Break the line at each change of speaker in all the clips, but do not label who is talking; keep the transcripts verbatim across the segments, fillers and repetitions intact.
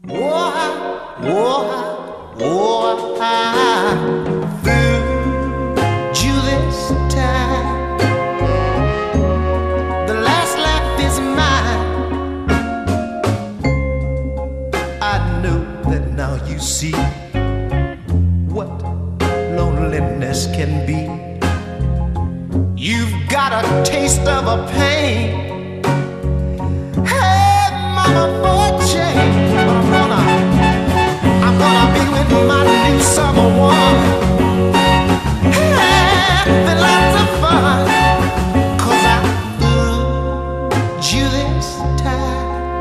Oh, I, oh, I, oh, I fooled you this time. The last laugh is mine. I know that now you see what loneliness can be. You've got a taste of a pain. Hey, mama, for a change, I'm gonna, I'm gonna be with my new summer one. Having lots of fun, 'cause I fooled you this time.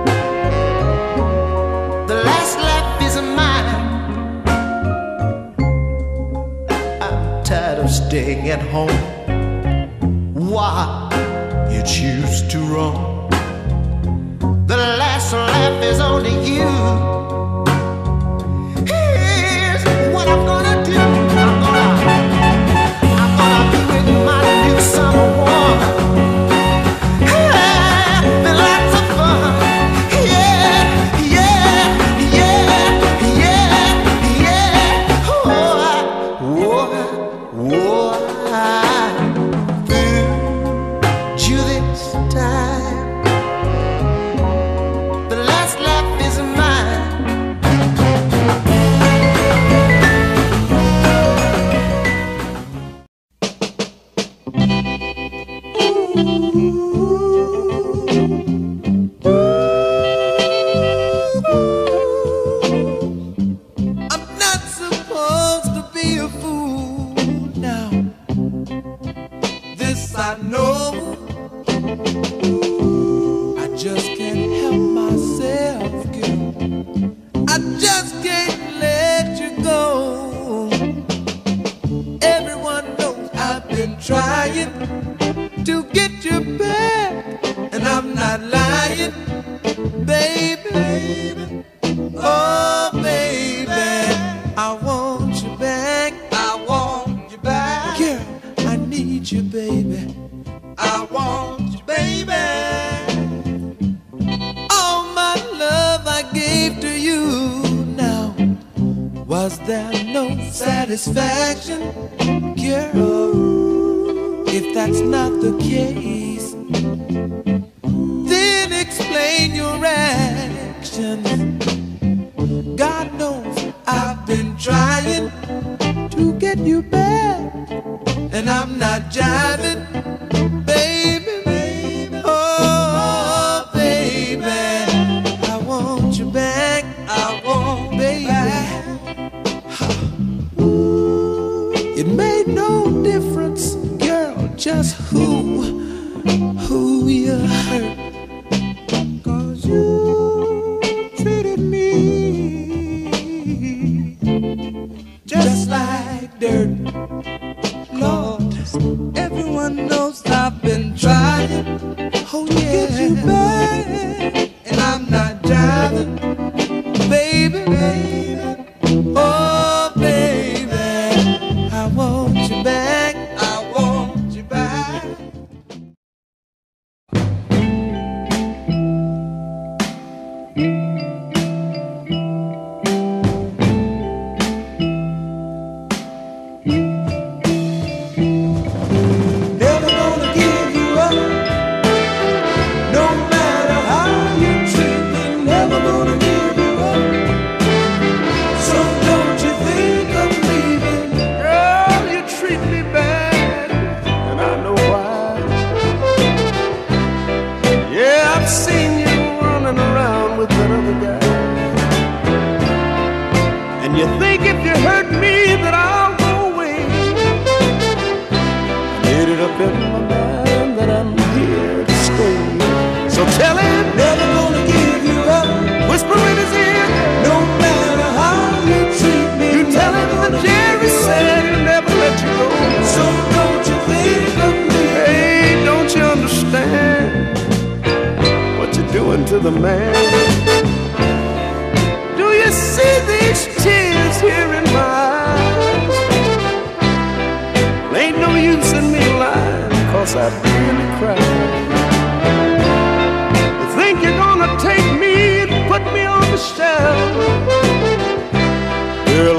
The last laugh is mine. I'm tired of staying at home. Why you choose to roam? The last laugh is only you. Here's what I'm gonna do. I'm gonna, I'm gonna be with my new summer one. Having lots of fun. Yeah, yeah, yeah, yeah, yeah. Oh, I, oh, I, oh, I you this time. The last laugh is mine. I'm not supposed to be a fool now. This I know. I just can't help myself, girl. I just can't let you go. Everyone knows I've been trying to get you back, and I'm not lying, baby. Oh, baby, I want you back. I want you back. Girl, I need you, baby. I want you, baby. All my love I gave to you now. Was there no satisfaction? Girl, if that's not the case, then explain your actions. God knows I've been trying to get you back, and I'm not jiving. Baby, baby, oh, baby, I want you back. I want you back. It made no difference, girl, just who, who you hurt. 'Cause you treated me just like dirt. Lord, everyone knows I've been trying, oh, yeah, to get you back, and I'm not driving, baby, baby, oh, baby, I want you back, I want you back. You think if you hurt me that I'll go away. I made it up in my mind that I'm here to stay. So tell him, never gonna give you up. Whisper in his ear, no matter how you treat me. You tell him that Jerry said he'll never let you go. So don't you think of me? Hey, don't you understand what you're doing to the man? Do you see these tears here in my eyes? Well, ain't no use in me lying, 'cause I really cried. You think you're gonna take me and put me on the shelf?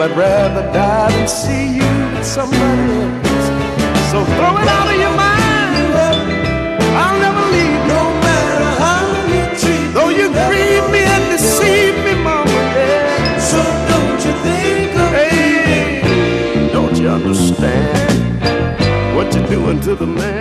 I'd rather die than see you with somebody else. So throw it out of your mind, I'll never leave, no matter how you treat me. Though you grieve me and deceive me, mama, yeah. So don't you think of me? Hey, don't you understand what you're doing to the man?